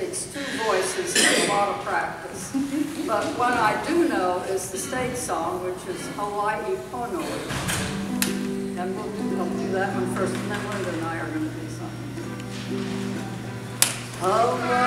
takes two voices and a lot of practice. But one I do know is the state song, which is Hawaii Pono'i. And I'll do that one first, and then Linda and I are going to do something. Hawaii